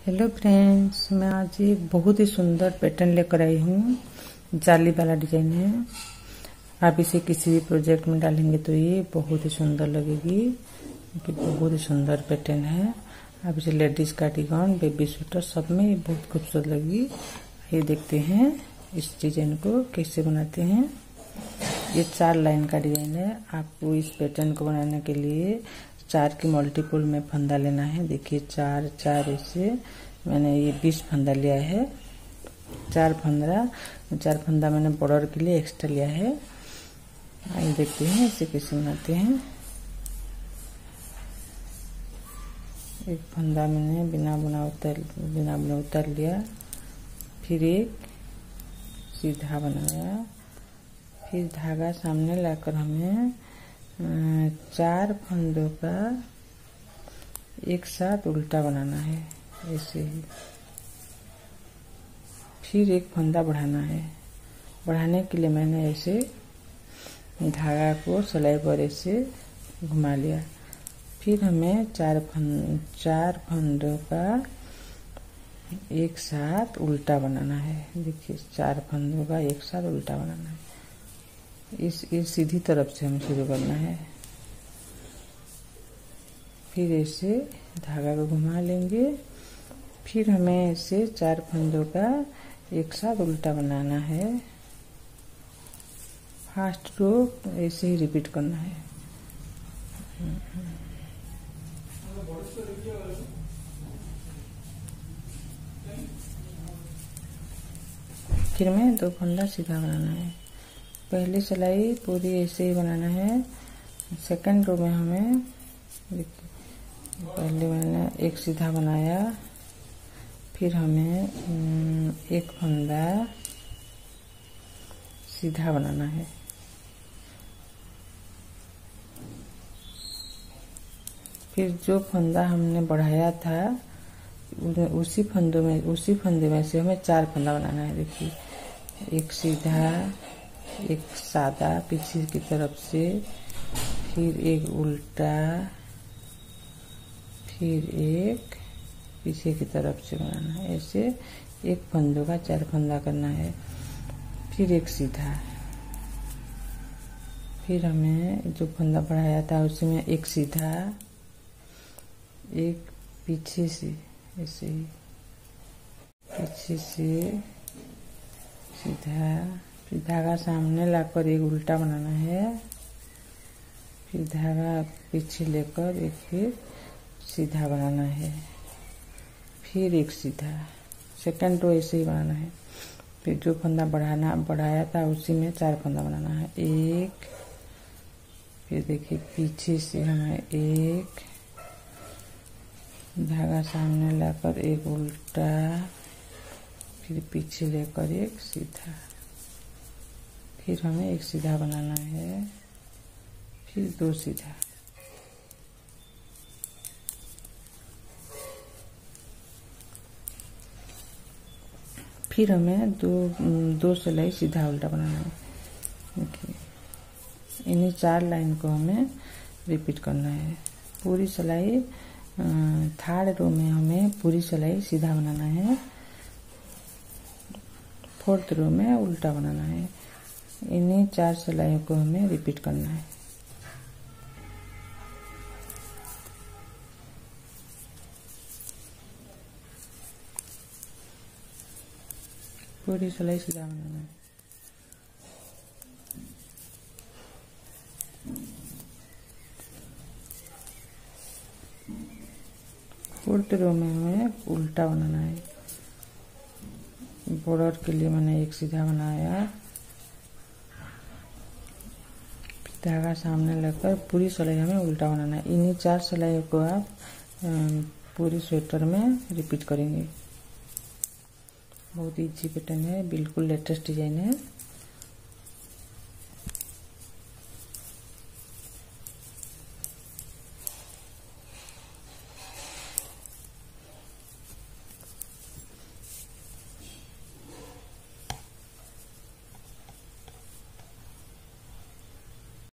Hello friends, मैं आज एक बहुत ही सुंदर पैटर्न लेकर आई हूँ। जाली वाला डिजाइन है। आप इसे किसी भी प्रोजेक्ट में डालेंगे तो ये बहुत ही सुंदर लगेगी, क्योंकि बहुत ही सुंदर पैटर्न है। आप इसे लेडीज कार्डिगन, बेबी स्वेटर सब में ये बहुत खूबसूरत लगेगी। ये देखते हैं इस डिजाइन को कैसे बनाते हैं। ये 4 लाइन का डिजाइन है। आपको इस पैटर्न को बनाने के लिए 4 की मल्टीपल में फंदा लेना है। देखिए 4 4 ऐसे मैंने ये 20 फंदा लिया है। 4 फंदा मैंने बॉर्डर के लिए एक्स्ट्रा लिया है। आइए देखते हैं इसे कैसे बनाते हैं। एक फंदा मैंने बिना बुना उतार लिया, फिर एक सीधा बनाया, फिर धागा सामने लाकर हमें 4 फंदों का एक साथ उल्टा बनाना है ऐसे ही। फिर एक फंदा बढ़ाना है। बढ़ाने के लिए मैंने ऐसे धागा को सिलाई पर ऐसे घुमा लिया। फिर हमें 4 फंदों का एक साथ उल्टा बनाना है। देखिए 4 फंदों का एक साथ उल्टा बनाना है। इस सीधी तरफ से हमें शुरू करना है। फिर ऐसे धागा को घुमा लेंगे। फिर हमें ऐसे 4 फंदों का एक साथ उल्टा बनाना है। फर्स्ट रो ऐसे ही रिपीट करना है। फिर में 2 फंदा सीधा बनाना है। पहली सिलाई पूरी ऐसे ही बनाना है। सेकंड रो में हमें पहले मैंने एक सीधा बनाया, फिर हमें एक फंदा सीधा बनाना है। फिर जो फंदा हमने बढ़ाया था उसी फंदे में से हमें 4 फंदा बनाना है। देखिए एक सीधा, एक सादा पीछे की तरफ से, फिर एक उल्टा, फिर एक पीछे की तरफ से बनाना है। ऐसे एक फंदों का 4 फंदा करना है। फिर एक सीधा, फिर हमें जो फंदा बढ़ाया था उसी में एक सीधा, एक पीछे से ऐसे ही पीछे से सीधा, फिर धागा सामने लाकर एक उल्टा बनाना है। फिर धागा पीछे लेकर एक फिर सीधा बनाना है। फिर एक सीधा, सेकंड रो ऐसे ही बनाना है। फिर जो फंदा बढ़ाया था उसी में 4 फंदा बनाना है। एक, फिर देखिए पीछे से हमें एक, धागा सामने लाकर एक उल्टा, फिर पीछे लेकर एक सीधा, फिर हमें एक सीधा बनाना है, फिर 2 सीधा। फिर हमें दो सिलाई सीधा उल्टा बनाना है। देखिए इन्हीं 4 लाइन को हमें रिपीट करना है। पूरी सिलाई थर्ड रो में हमें पूरी सिलाई सीधा बनाना है। 4th रो में उल्टा बनाना है। इन्हीं 4 सिलाइयों को हमें रिपीट करना है। पूरी सिलाई सीधा बनाना है। फोर्थ रो में हमें उल्टा बनाना है। बॉर्डर के लिए मैंने एक सीधा बनाया, धागा सामने लेकर पूरी सिलाई हमें उल्टा बनाना है। इन्हीं 4 सिलाइयों को आप पूरी स्वेटर में रिपीट करेंगे। बहुत इजी पैटर्न है, बिल्कुल लेटेस्ट डिजाइन है।